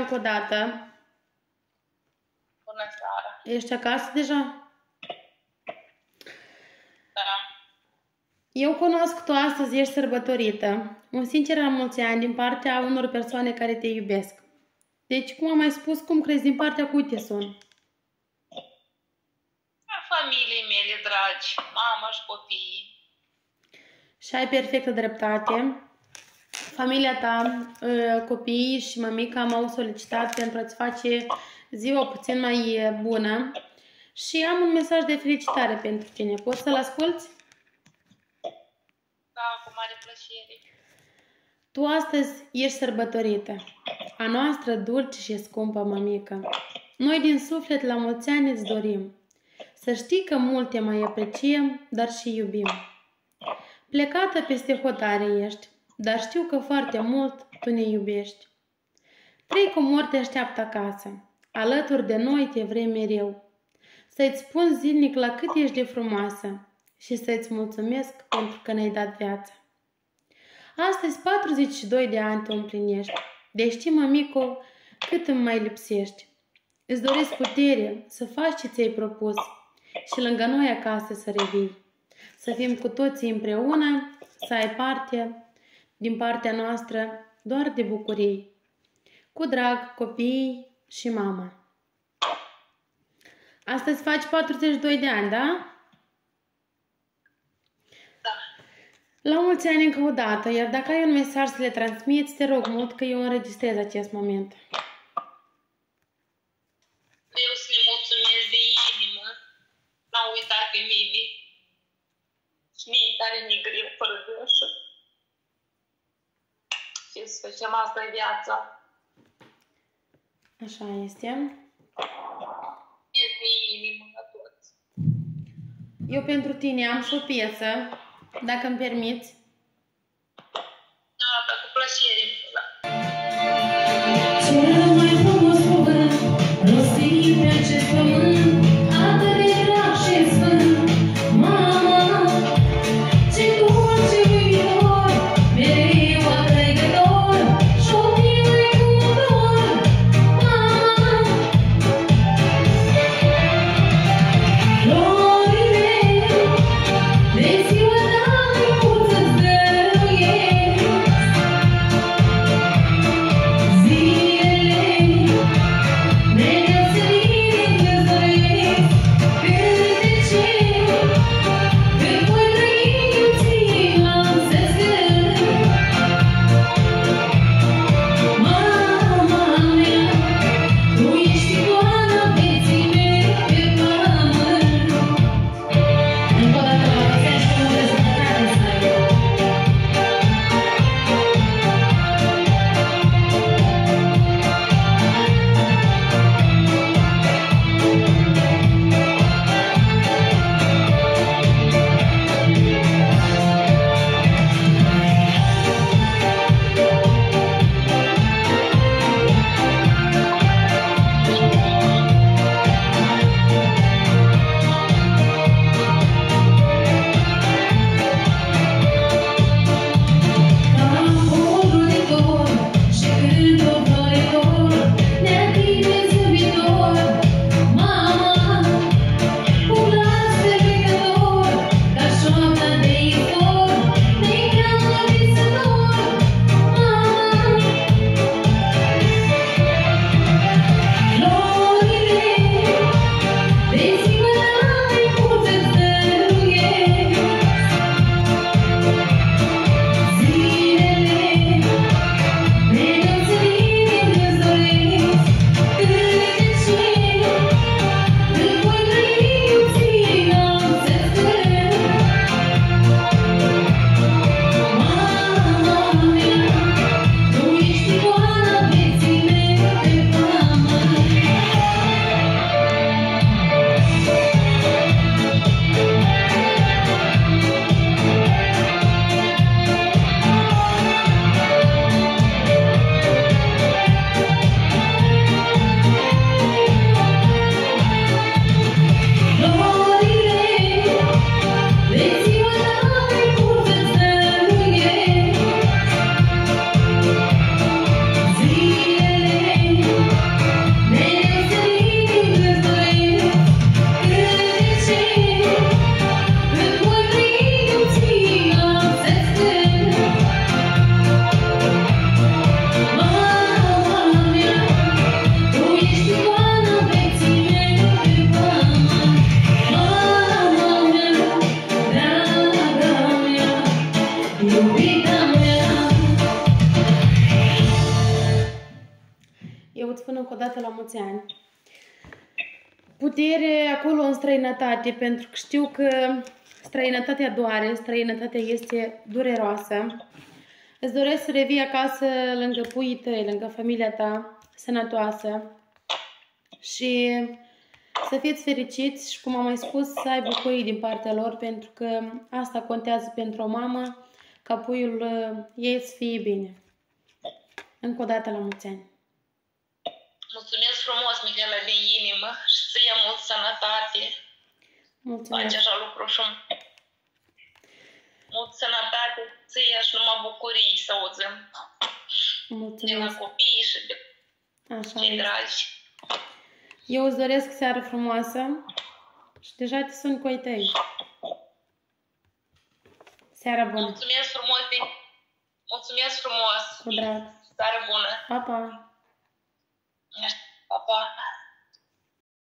încă o dată. Bună seara. Ești acasă deja? Da. Eu cunosc că tu astăzi ești sărbătorită. Un sincer la mulți ani din partea unor persoane care te iubesc. Deci, cum am mai spus, cum crezi din partea cui te sun? A familiei mele dragi, mama și copiii. Și ai perfectă dreptate. Familia ta, copiii și mămica m-au solicitat pentru a-ți face ziua puțin mai bună și am un mesaj de felicitare pentru tine. Poți să-l asculți? Da, cu mare plăcere. Tu astăzi ești sărbătorită, a noastră dulce și scumpă mămică. Noi din suflet la mulți ani îți dorim. Să știi că mult te mai apreciem, dar și iubim. Plecată peste hotare ești, dar știu că foarte mult tu ne iubești. 3 comori te așteaptă acasă, alături de noi te vrem mereu. Să-ți spun zilnic la cât ești de frumoasă și să-ți mulțumesc pentru că ne-ai dat viața. Astăzi 42 de ani tu împlinești, deci știi, mămico, cât îmi mai lipsești. Îți doresc putere să faci ce ți-ai propus și lângă noi acasă să revii. Să fim cu toții împreună, să ai parte, din partea noastră, doar de bucurii. Cu drag, copiii și mama. Astăzi faci 42 de ani, da? Da. La mulți ani încă o dată, iar dacă ai un mesaj să le transmiți, te rog mult că eu înregistrez acest moment. Eu să le mulțumesc de inimă. N-au uitat pe mine. Și mie care mi-e greu fără dânsă. Și să facem asta în viața. Așa este. Este inimă la toți. Eu pentru tine am și o piesă, dacă îmi permiți. Da, dar cu plăcere. Da. Cel mai frumos cuvânt rostit pe acest pământ, atât de drag și sfânt, mama, ce dulce uimitor, mereu atrăgător, și-o tine cu dor, mama. Florile de ziua ta micuță-ți dăruiesc, zilele o dată la mulți ani. Putere acolo în străinătate, pentru că știu că străinătatea doare, străinătatea este dureroasă. Îți doresc să revii acasă lângă puii tăi, lângă familia ta, sănătoasă și să fiți fericiți și, cum am mai spus, să ai bucurii din partea lor, pentru că asta contează pentru o mamă, ca puiul ei să fie bine. Încă o dată la mulți ani. Mulțumesc frumos, Mihaela, din inimă și să-i mult sănătate. Mulțumesc. Faci așa lucru și mult sănătate, să-i și numai bucurii să auzim. De la Mulțumesc. copii și de Așa cei este. dragi. Eu îți doresc seară frumoasă și deja te sun cu ai tăi. Seara bună. Mulțumesc frumos, mulțumesc frumos. Cu drag. Seară bună. Pa, pa. Pa, pa.